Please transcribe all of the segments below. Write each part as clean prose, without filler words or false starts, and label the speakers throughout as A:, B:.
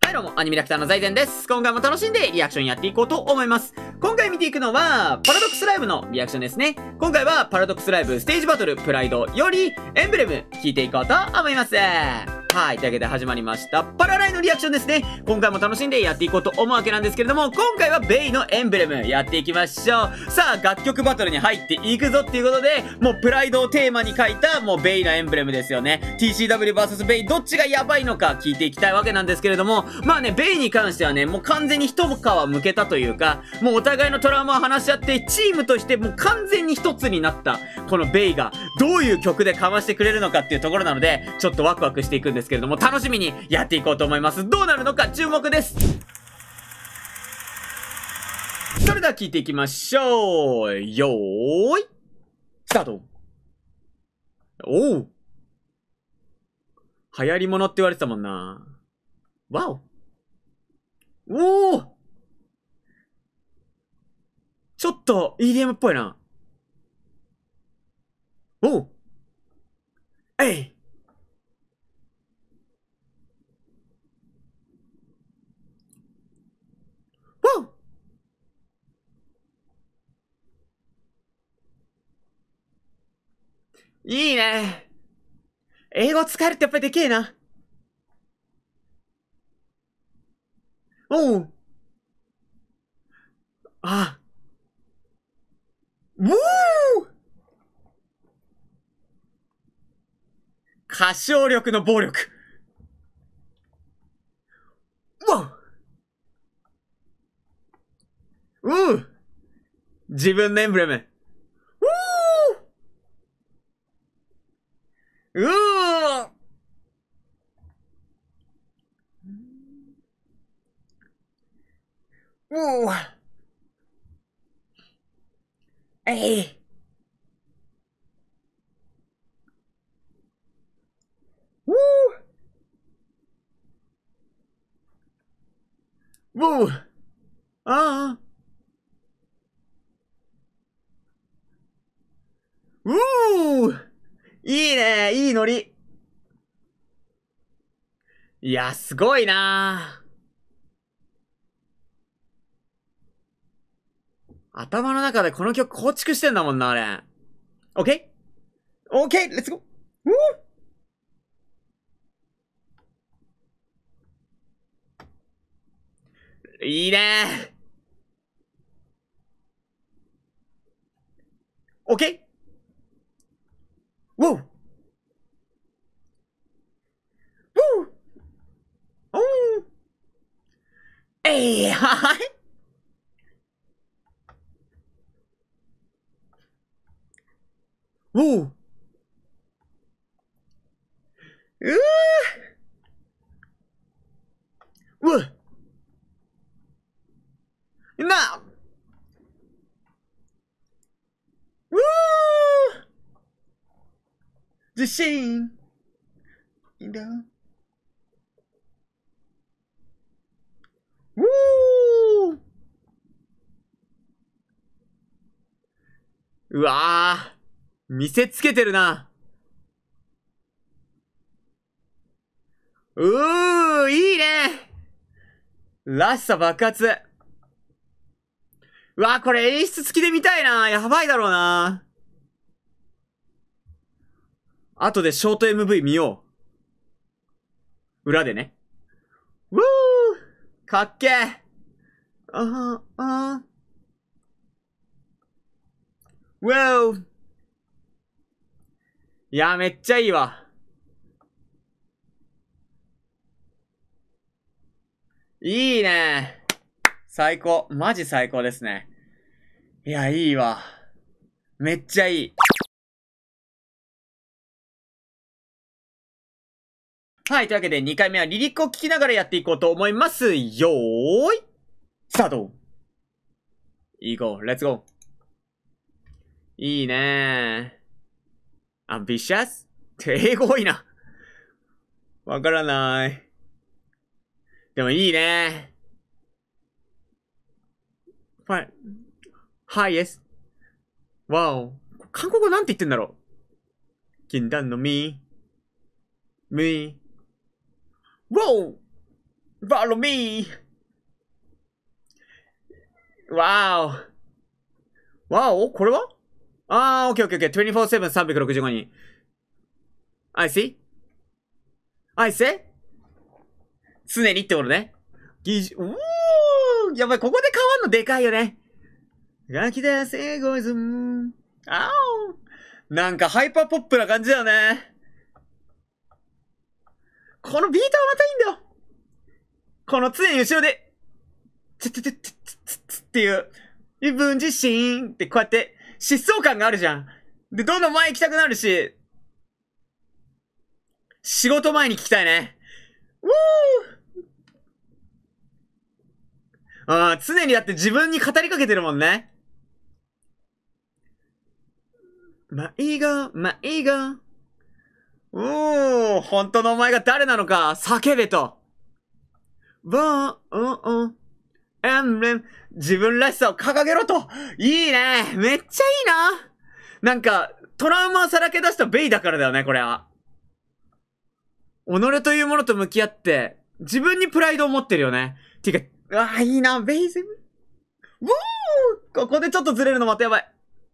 A: はいどうも、アニメラクターの財前です。今回も楽しんでリアクションやっていこうと思います。今回見ていくのは、パラドックスライブのリアクションですね。今回は、パラドックスライブステージバトルプライドより、エンブレム、聞いていこうと思います。はい。というわけで始まりました。パラライのリアクションですね。今回も楽しんでやっていこうと思うわけなんですけれども、今回はベイのエンブレムやっていきましょう。さあ、楽曲バトルに入っていくぞっていうことで、もうプライドをテーマに書いた、もうベイのエンブレムですよね。TCWVS ベイ、どっちがやばいのか聞いていきたいわけなんですけれども、まあね、ベイに関してはね、もう完全に一皮むけたというか、もうお互いのトラウマを話し合って、チームとしてもう完全に一つになった、このベイが、どういう曲でかましてくれるのかっていうところなので、ちょっとワクワクしていくんですけれども、楽しみにやっていこうと思います。どうなるのか注目です。それでは聞いていきましょう。よーい、スタート。おう。流行り物って言われてたもんな。わお。おお。ちょっと EDM っぽいな。おう。えい。わお。いいね。英語使えるってやっぱりでけえな。おう。あ。ウォー。歌唱力の暴力。わお。自分のエンブレム。うー。うー。えい。うー。うー。ああ。うー。いいね。いいノリ。いや、すごいなぁ。頭の中でこの曲構築してんだもんな、あれ。オッケーオッケーレッツゴー。いいねー。オッケー。ウォー。ウォー。おー。えい、はい。ウォー。うー。うわ。な。うー。自信。いいんだ。うー。うわー。見せつけてるな。いいね。らしさ爆発。うわー、これ演出付きで見たいな。やばいだろうな。後でショート MV 見よう。裏でね。うー。かっけー。あー、あー。ウォー。いやー、めっちゃいいわ。いいね。最高。マジ最高ですね。いや、いいわ。めっちゃいい。はい、というわけで2回目はリリックを聞きながらやっていこうと思います。よーい、スタート。いこう、レッツゴー。いいねー。アンビシャスって英語多いな。わからない。でもいいねー。はい。はい、イエス。わお。韓国語なんて言ってんだろう。禁断のみ。み。わお。 Follow me! わーお。わおこれはオッケーオッケーオッケー。24/7、365人。I see? I say? 常にってことね。やばい、ここで変わんのでかいよね。ガキだせ、エゴイズム。なんかハイパーポップな感じだよね。このビートはまたいいんだよ。この常に後ろで、っていう、自分自身ってこうやって疾走感があるじゃん。で、どんどん前行きたくなるし、仕事前に聞きたいね。常にだって自分に語りかけてるもんね。迷子。本当のお前が誰なのか叫べと。自分らしさを掲げろと。いいね。めっちゃいいな。なんか、トラウマをさらけ出したベイだからだよね、これは。己というものと向き合って、自分にプライドを持ってるよね。ていうか、いいな、ベイゼム。ここでちょっとずれるのまたやばい。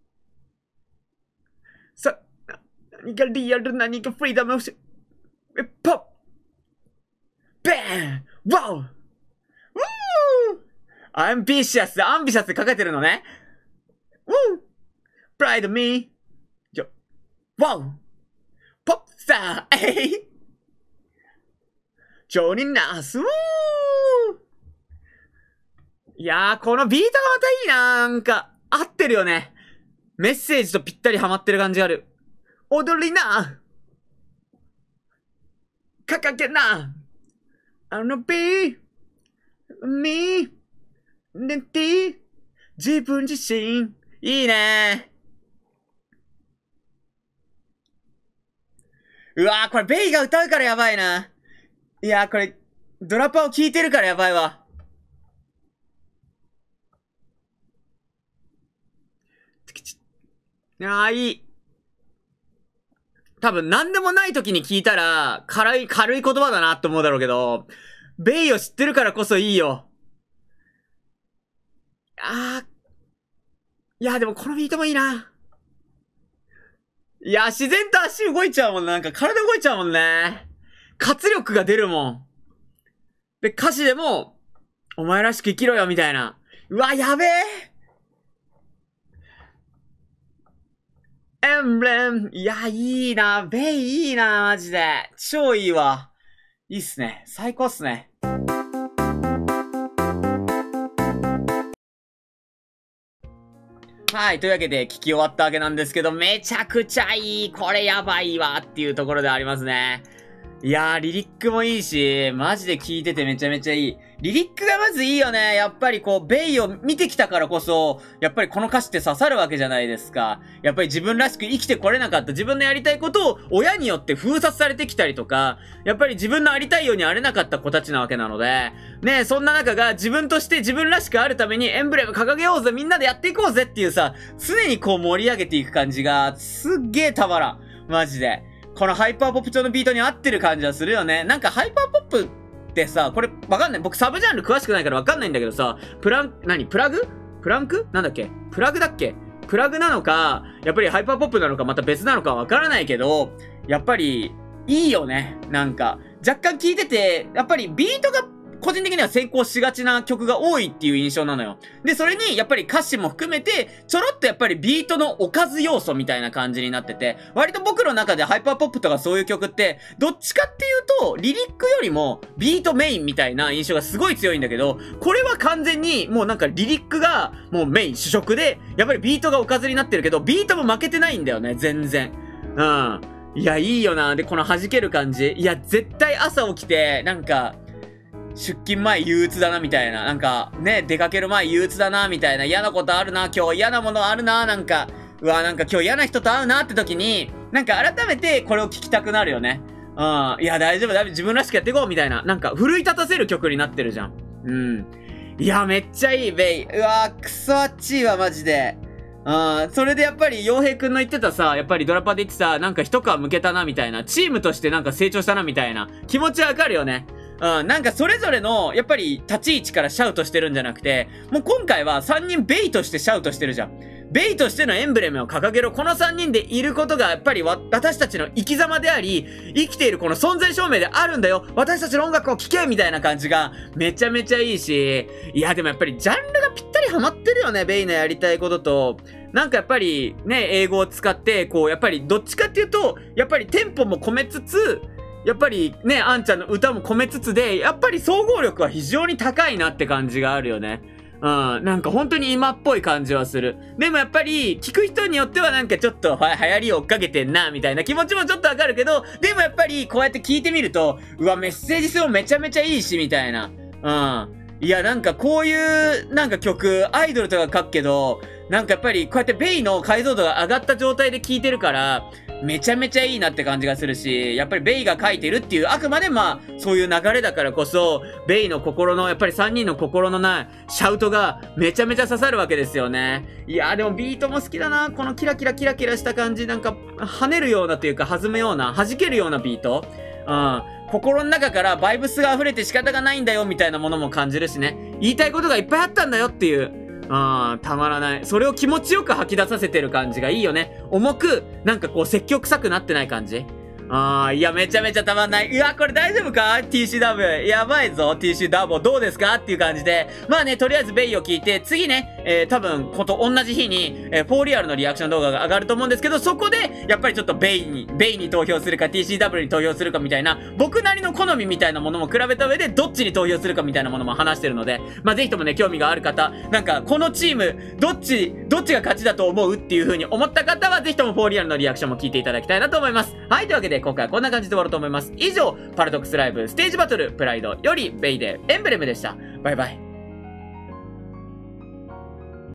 A: 何がリアル、何がフリーダム、ポッベーンワオアンビシャスって書かれてるのね。プライドミー。ワオポップスタージョニーナースいやー、このビートがまたいいなー。なんか、合ってるよね。メッセージとぴったりハマってる感じある。踊りな掲げなbe me ねて自分自身いいねうわーこれベイが歌うからやばいな。いやーこれドラパを聴いてるからやばいわ。いい。多分何でもない時に聞いたら軽い言葉だなって思うだろうけど、ベイを知ってるからこそいいよ。いやでもこのビートもいいな。いや自然と足動いちゃうもん。なんか体動いちゃうもんね。活力が出るもん。で歌詞でもお前らしく生きろよみたいな。うわやべえ。エンブレム。いや、いいな。ベイいいな、マジで。超いいわ。いいっすね。最高っすね。はい。というわけで、聞き終わったわけなんですけど、めちゃくちゃいい。これやばいわ。っていうところでありますね。いやー、リリックもいいし、マジで聴いててめちゃめちゃいい。リリックがまずいいよね。やっぱりこう、ベイを見てきたからこそ、やっぱりこの歌詞って刺さるわけじゃないですか。やっぱり自分らしく生きてこれなかった自分のやりたいことを親によって封殺されてきたりとか、やっぱり自分のありたいようにあれなかった子たちなわけなので、ねそんな中が自分として自分らしくあるためにエンブレム掲げようぜ、みんなでやっていこうぜっていうさ、常にこう盛り上げていく感じが、すっげーたまらん。マジで。このハイパーポップ調のビートに合ってる感じはするよね。なんかハイパーポップってさ、これわかんない。僕サブジャンル詳しくないからわかんないんだけどさ、プラグなんだっけプラグだっけプラグなのか、やっぱりハイパーポップなのかまた別なのかわからないけど、やっぱりいいよね。なんか、若干聴いてて、やっぱりビートが個人的には先行しがちな曲が多いっていう印象なのよ。で、それにやっぱり歌詞も含めて、ちょろっとやっぱりビートのおかず要素みたいな感じになってて、割と僕の中でハイパーポップとかそういう曲って、どっちかっていうと、リリックよりもビートメインみたいな印象がすごい強いんだけど、これは完全にもうなんかリリックがもうメイン主食で、やっぱりビートがおかずになってるけど、ビートも負けてないんだよね、全然。いや、いいよな。で、この弾ける感じ。いや、絶対朝起きて、なんか、出勤前憂鬱だなみたいな。なんか、ね、出かける前憂鬱だなみたいな。嫌なことあるな、今日嫌なものあるな、なんか、うわ、なんか今日嫌な人と会うなって時に、なんか改めてこれを聞きたくなるよね。いや、大丈夫、自分らしくやっていこうみたいな。なんか、奮い立たせる曲になってるじゃん。いや、めっちゃいい、ベイ。うわ、クソあっちいわ、マジで。それでやっぱり、洋平くんの言ってたさ、やっぱりドラパで言ってた、なんか一皮向けたな、みたいな。チームとしてなんか成長したな、みたいな。気持ちわかるよね。 なんかそれぞれの、やっぱり立ち位置からシャウトしてるんじゃなくて、もう今回は3人ベイとしてシャウトしてるじゃん。ベイとしてのエンブレムを掲げろ。この3人でいることがやっぱり私たちの生き様であり、生きているこの存在証明であるんだよ。私たちの音楽を聴けみたいな感じがめちゃめちゃいいし、いやでもやっぱりジャンルがぴったりハマってるよね。ベイのやりたいことと、なんかやっぱりね、英語を使って、こうやっぱりどっちかっていうと、やっぱりテンポも込めつつ、やっぱりね、あんちゃんの歌も込めつつで、やっぱり総合力は非常に高いなって感じがあるよね。なんか本当に今っぽい感じはする。でもやっぱり、聞く人によってはなんかちょっと流行りを追っかけてんな、みたいな気持ちもちょっとわかるけど、でもやっぱりこうやって聞いてみると、うわ、メッセージ性もめちゃめちゃいいし、みたいな。いや、なんかこういう、なんか曲、アイドルとか書くけど、なんかやっぱりこうやってベイの解像度が上がった状態で聴いてるから、めちゃめちゃいいなって感じがするし、やっぱりベイが書いてるっていう、あくまでまあ、そういう流れだからこそ、ベイの心の、やっぱり3人の心のシャウトがめちゃめちゃ刺さるわけですよね。いやーでもビートも好きだな。このキラキラキラキラした感じ、なんか、跳ねるようなというか、弾むような、弾けるようなビート。心の中からバイブスが溢れて仕方がないんだよみたいなものも感じるしね。言いたいことがいっぱいあったんだよっていう。たまらない。それを気持ちよく吐き出させてる感じがいいよね。重く、なんかこう積極臭くなってない感じ。いや、めちゃめちゃたまんない。うわ、これ大丈夫か ?TCW。やばいぞ、TCW。どうですかっていう感じで。まあね、とりあえずベイを聞いて、次ね、多分、同じ日に、フォーリアルのリアクション動画が上がると思うんですけど、そこで、やっぱりちょっとベイに投票するか、TCW に投票するかみたいな、僕なりの好みみたいなものも比べた上で、どっちに投票するかみたいなものも話してるので、まあぜひともね、興味がある方、なんか、このチーム、どっちが勝ちだと思うっていう風に思った方は、ぜひともフォーリアルのリアクションも聞いていただきたいなと思います。はい、というわけで、今回はこんな感じで終わろうと思います。以上、パラドックスライブステージバトルプライドよりベイでエンブレムでした。バイバイ。